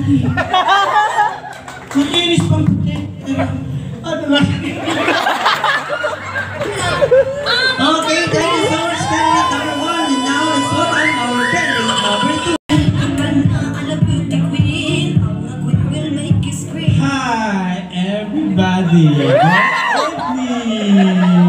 Makinis pang puti. Ano ba? Okay, thank you so much, candidate number 1. And now let's welcome our candidate number 2. Hi, everybody. Good evening.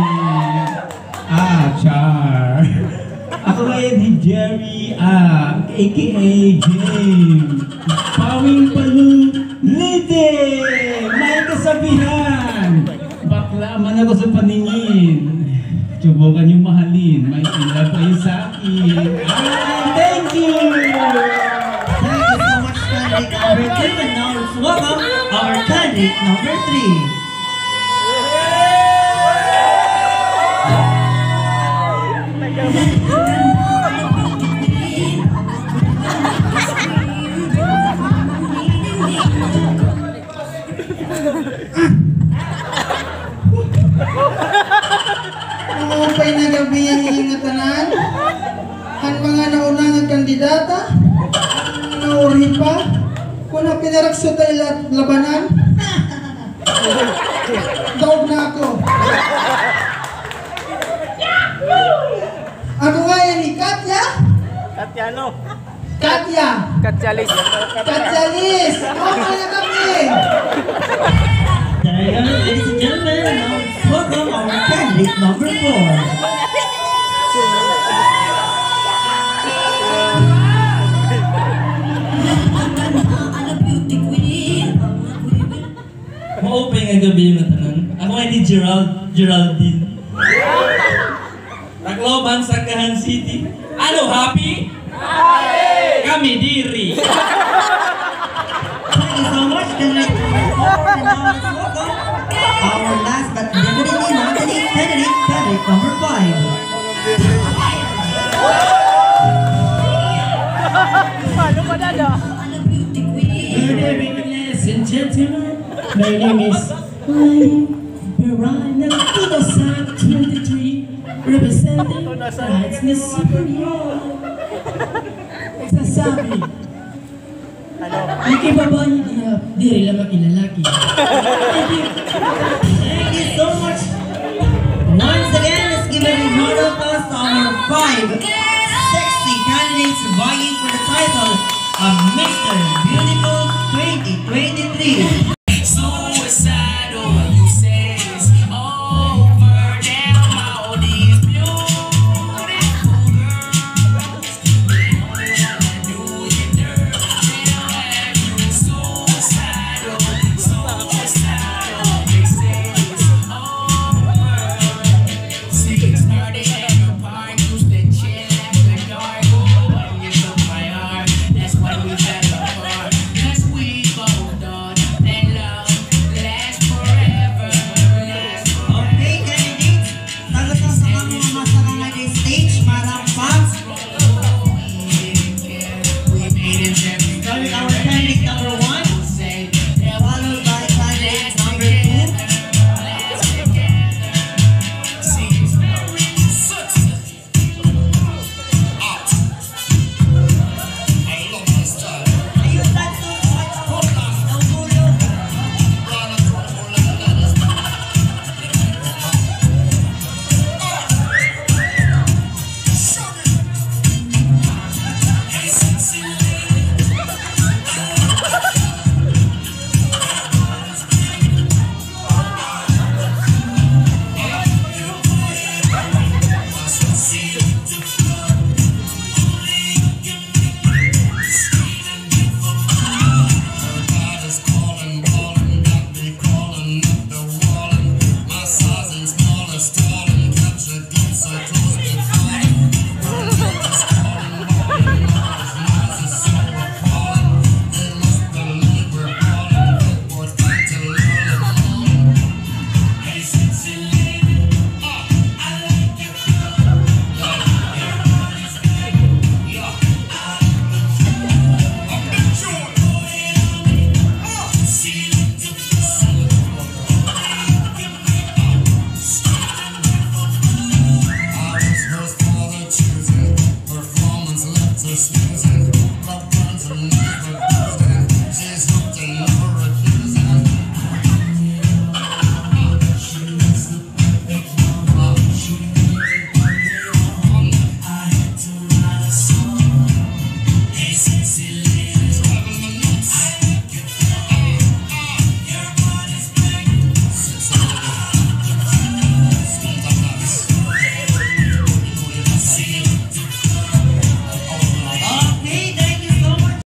Char. Ako ngayon si Jerry, aka James. Pawing Palu Lite! May kasabihan! Bakla man ako sa paningin. Subukan yung mahalin. May ilan pa yung sa akin. Thank you! Thank you so much, candidate number 2. And now let's welcome our candidate number 3. Upay na gabi ang ingatanan. Ang mga naunang ang kandidata, naurin pa, kung na pinaraksot ay labanan, daog na ako. Ako nga yan ni Katya? Katya ano? Katya! Katyalis. Katyalis! Upay na gabi! Ladies and gentlemen, now let's welcome our candidate number 4. Ma-open nga gabi yung tanan. Ako ay ni Geraldine. Tacloban, Sagahan City. Ano, happy? Happy! Kami diri. Thank you so much, candidate number 4. And now let's welcome our last but definitely not the least candidate number 5. Paano pa dada? Good evening, ladies and gentlemen. My name is Piranha Tulosan 23, representing Rightness Superior. Sasabi, hindi ba ba niya di rin lang makilalaki? Thank you so much. Once again, let's give a round of applause to our 5 sexy candidates vying for the title of Mr. Beautiful 2023.